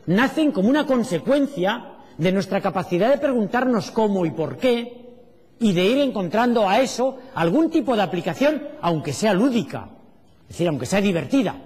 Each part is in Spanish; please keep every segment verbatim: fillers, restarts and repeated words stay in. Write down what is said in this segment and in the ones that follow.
nacen como una consecuencia de nuestra capacidad de preguntarnos cómo y por qué, y de ir encontrando a eso algún tipo de aplicación, aunque sea lúdica, es decir, aunque sea divertida.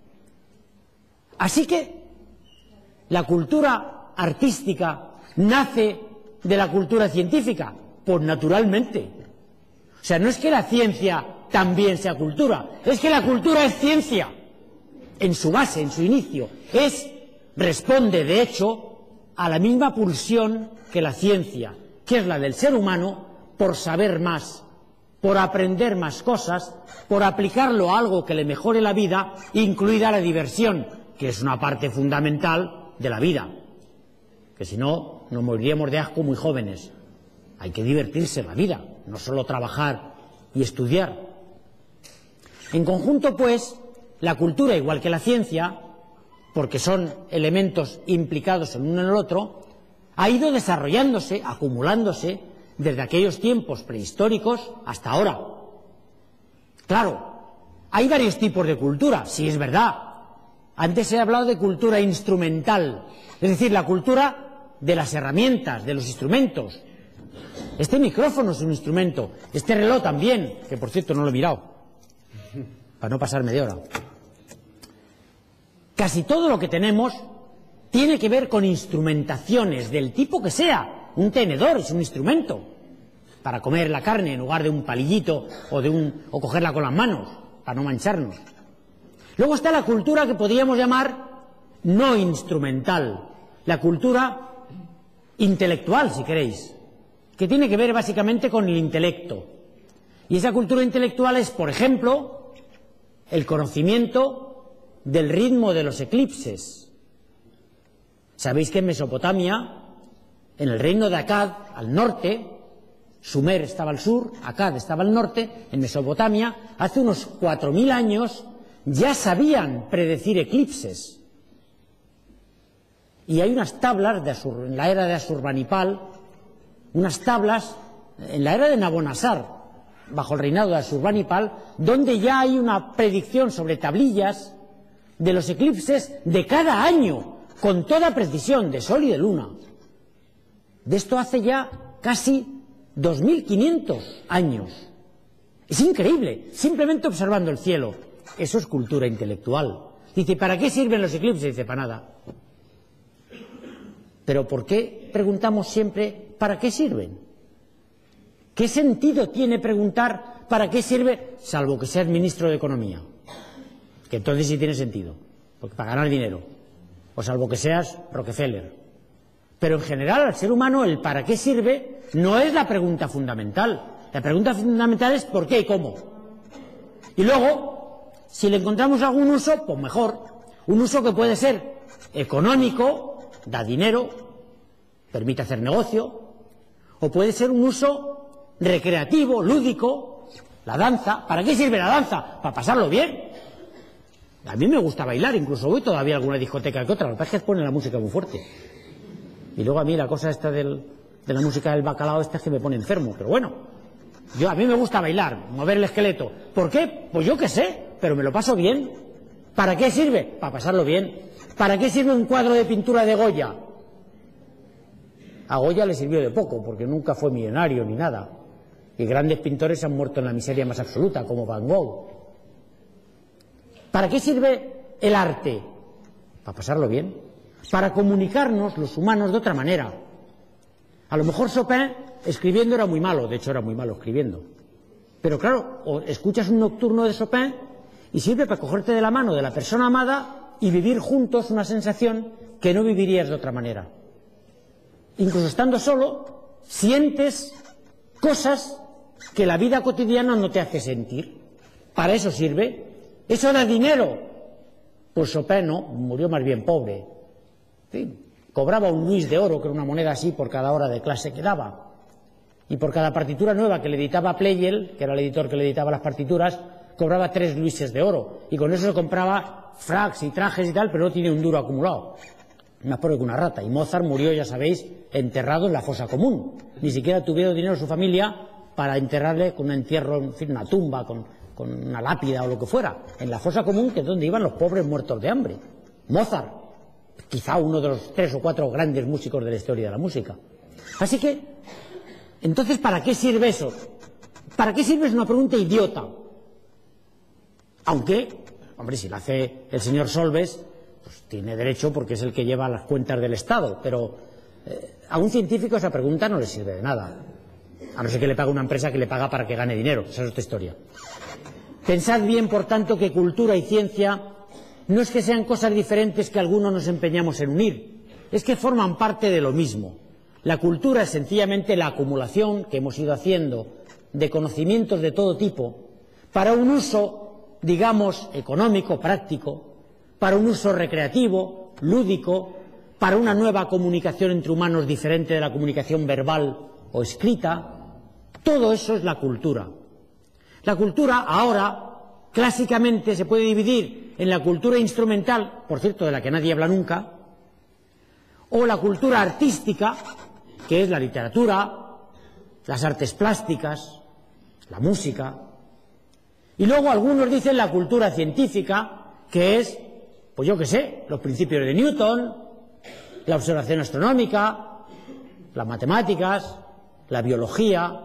Así que la cultura artística nace de la cultura científica, pues naturalmente. O sea, no es que la ciencia también sea cultura, es que la cultura es ciencia, en su base, en su inicio. Es, responde, de hecho, a la misma pulsión que la ciencia, que es la del ser humano por saber más, por aprender más cosas, por aplicarlo a algo que le mejore la vida, incluida la diversión, que es una parte fundamental de la vida, que si no nos moriríamos de asco muy jóvenes. Hay que divertirse en la vida, no solo trabajar y estudiar. En conjunto, pues, la cultura, igual que la ciencia, porque son elementos implicados el uno en el otro, ha ido desarrollándose, acumulándose, desde aquellos tiempos prehistóricos hasta ahora. Claro, hay varios tipos de cultura, sí es verdad. Antes he hablado de cultura instrumental, es decir, la cultura de las herramientas, de los instrumentos. Este micrófono es un instrumento, este reloj también, que por cierto no lo he mirado, para no pasarme de hora. Casi todo lo que tenemos tiene que ver con instrumentaciones del tipo que sea. Un tenedor es un instrumento para comer la carne en lugar de un palillito o, de un, o cogerla con las manos, para no mancharnos. Luego está la cultura que podríamos llamar no instrumental, la cultura intelectual, si queréis, que tiene que ver básicamente con el intelecto. Y esa cultura intelectual es, por ejemplo, el conocimiento del ritmo de los eclipses. Sabéis que en Mesopotamia, en el reino de Akkad, al norte, Sumer estaba al sur, Akkad estaba al norte, en Mesopotamia, hace unos cuatro mil años ya sabían predecir eclipses. Y hay unas tablas de Asur, en la era de Asurbanipal, unas tablas en la era de Nabonazar, bajo el reinado de Asurbanipal, donde ya hay una predicción sobre tablillas de los eclipses de cada año, con toda precisión, de sol y de luna. De esto hace ya casi dos mil quinientos años. Es increíble, simplemente observando el cielo. Eso es cultura intelectual. Dice, ¿para qué sirven los eclipses? Dice, para nada. Pero ¿por qué preguntamos siempre para qué sirven? ¿Qué sentido tiene preguntar para qué sirve, salvo que seas ministro de Economía? Que entonces sí tiene sentido, porque para ganar dinero. O salvo que seas Rockefeller. Pero en general al ser humano el para qué sirve no es la pregunta fundamental. La pregunta fundamental es por qué y cómo. Y luego, si le encontramos algún uso, pues mejor. Un uso que puede ser económico, da dinero, permite hacer negocio, o puede ser un uso recreativo, lúdico, la danza. ¿Para qué sirve la danza? Para pasarlo bien. A mí me gusta bailar, incluso voy todavía a alguna discoteca que otra, lo que pasa es que pone la música muy fuerte. Y luego a mí la cosa esta del, de la música del bacalao esta es que me pone enfermo, pero bueno, yo a mí me gusta bailar, mover el esqueleto. ¿Por qué? Pues yo qué sé, pero me lo paso bien. ¿Para qué sirve? Para pasarlo bien. ¿Para qué sirve un cuadro de pintura de Goya? A Goya le sirvió de poco, porque nunca fue millonario ni nada. Y grandes pintores han muerto en la miseria más absoluta, como Van Gogh. ¿Para qué sirve el arte? Para pasarlo bien. Para comunicarnos los humanos de otra manera. A lo mejor Chopin escribiendo era muy malo, de hecho era muy malo escribiendo. Pero claro, o escuchas un nocturno de Chopin y sirve para cogerte de la mano de la persona amada y vivir juntos una sensación que no vivirías de otra manera. Incluso estando solo, sientes cosas que la vida cotidiana no te hace sentir. Para eso sirve. ¿Eso da dinero? Pues Chopin no, murió más bien pobre. Sí, cobraba un luis de oro, que era una moneda así, por cada hora de clase que daba. Y por cada partitura nueva que le editaba Pleyel, que era el editor que le editaba las partituras, cobraba tres luises de oro. Y con eso se compraba fracs y trajes y tal, pero no tiene un duro acumulado. Más pobre que una rata. Y Mozart murió, ya sabéis, enterrado en la fosa común. Ni siquiera tuvieron dinero su familia para enterrarle con un entierro, en fin, una tumba, con, con una lápida o lo que fuera. En la fosa común, que es donde iban los pobres muertos de hambre. Mozart. quizá uno de los tres o cuatro grandes músicos de la historia de la música. Así que, entonces, ¿para qué sirve eso? ¿Para qué sirve? Es una pregunta idiota. Aunque, hombre, si la hace el señor Solbes, pues tiene derecho porque es el que lleva las cuentas del Estado, pero eh, a un científico esa pregunta no le sirve de nada, a no ser que le pague una empresa que le paga para que gane dinero. Esa es otra historia. Pensad bien, por tanto, que cultura y ciencia no es que sean cosas diferentes que algunos nos empeñamos en unir, es que forman parte de lo mismo. La cultura es sencillamente la acumulación que hemos ido haciendo de conocimientos de todo tipo para un uso, digamos, económico, práctico, para un uso recreativo, lúdico, para una nueva comunicación entre humanos diferente de la comunicación verbal o escrita. Todo eso es la cultura. La cultura ahora, clásicamente, se puede dividir en la cultura instrumental, por cierto, de la que nadie habla nunca, o la cultura artística, que es la literatura, las artes plásticas, la música, y luego algunos dicen la cultura científica, que es, pues yo qué sé, los principios de Newton, la observación astronómica, las matemáticas, la biología.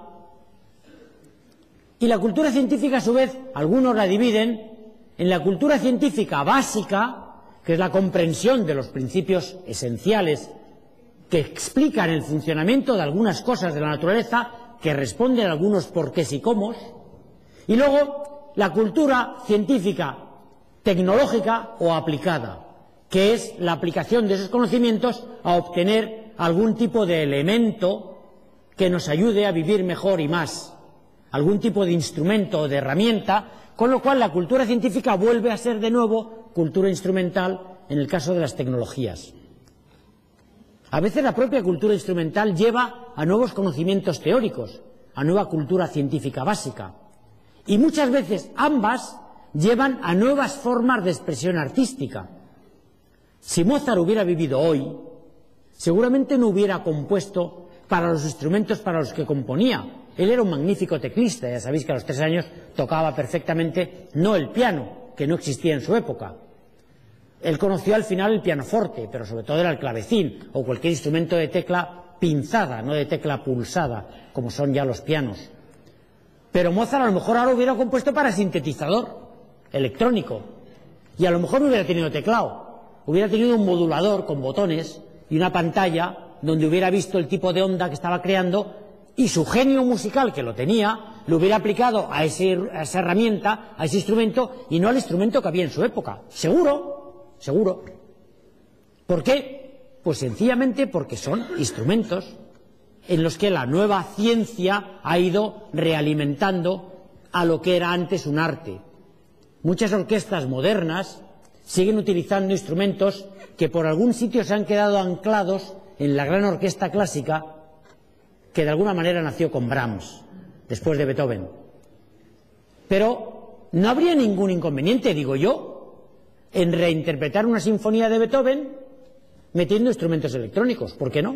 Y la cultura científica, a su vez, algunos la dividen en la cultura científica básica, que es la comprensión de los principios esenciales que explican el funcionamiento de algunas cosas de la naturaleza, que responden a algunos porqués y cómo, y luego la cultura científica tecnológica o aplicada, que es la aplicación de esos conocimientos a obtener algún tipo de elemento que nos ayude a vivir mejor y más, algún tipo de instrumento o de herramienta, con lo cual la cultura científica vuelve a ser de nuevo cultura instrumental en el caso de las tecnologías. A veces la propia cultura instrumental lleva a nuevos conocimientos teóricos, a nueva cultura científica básica, y muchas veces ambas llevan a nuevas formas de expresión artística. Si Mozart hubiera vivido hoy, seguramente no hubiera compuesto para los instrumentos para los que componía. Él era un magnífico teclista, ya sabéis que a los tres años tocaba perfectamente, no el piano, que no existía en su época. Él conoció al final el pianoforte, pero sobre todo era el clavecín o cualquier instrumento de tecla pinzada, no de tecla pulsada, como son ya los pianos. Pero Mozart a lo mejor ahora hubiera compuesto para sintetizador electrónico y a lo mejor no hubiera tenido teclado, hubiera tenido un modulador con botones y una pantalla donde hubiera visto el tipo de onda que estaba creando y su genio musical, que lo tenía, lo hubiera aplicado a, ese, a esa herramienta, a ese instrumento y no al instrumento que había en su época. Seguro. Seguro. ¿Por qué? Pues sencillamente porque son instrumentos en los que la nueva ciencia ha ido realimentando a lo que era antes un arte. Muchas orquestas modernas siguen utilizando instrumentos que por algún sitio se han quedado anclados en la gran orquesta clásica que de alguna manera nació con Brahms, después de Beethoven. Pero no habría ningún inconveniente, digo yo, en reinterpretar una sinfonía de Beethoven metiendo instrumentos electrónicos. ¿Por qué no?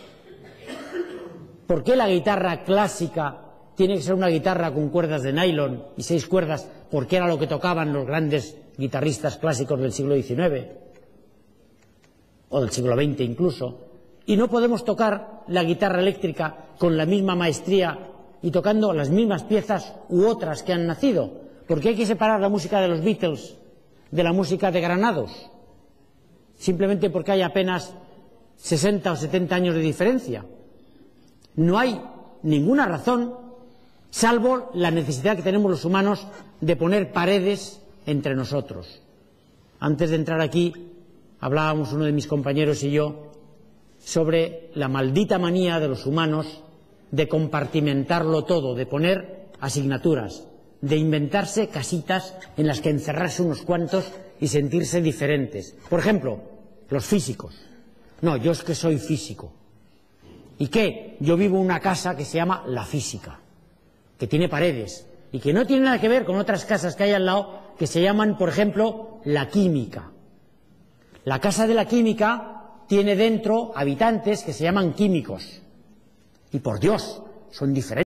¿Por qué la guitarra clásica tiene que ser una guitarra con cuerdas de nylon y seis cuerdas, porque era lo que tocaban los grandes guitarristas clásicos del siglo diecinueve o del siglo veinte incluso? Y no podemos tocar la guitarra eléctrica con la misma maestría y tocando las mismas piezas u otras que han nacido. ¿Por qué hay que separar la música de los Beatles de la música de Granados? Simplemente porque hay apenas sesenta o setenta años de diferencia. No hay ninguna razón, salvo la necesidad que tenemos los humanos de poner paredes entre nosotros. Antes de entrar aquí, hablábamos uno de mis compañeros y yo sobre la maldita manía de los humanos de compartimentarlo todo, de poner asignaturas, de inventarse casitas en las que encerrarse unos cuantos y sentirse diferentes. Por ejemplo, los físicos. No, yo es que soy físico. ¿Y qué? Yo vivo en una casa que se llama la física, que tiene paredes y que no tiene nada que ver con otras casas que hay al lado que se llaman, por ejemplo, la química. La casa de la química tiene dentro habitantes que se llaman químicos. Y por Dios, son diferentes.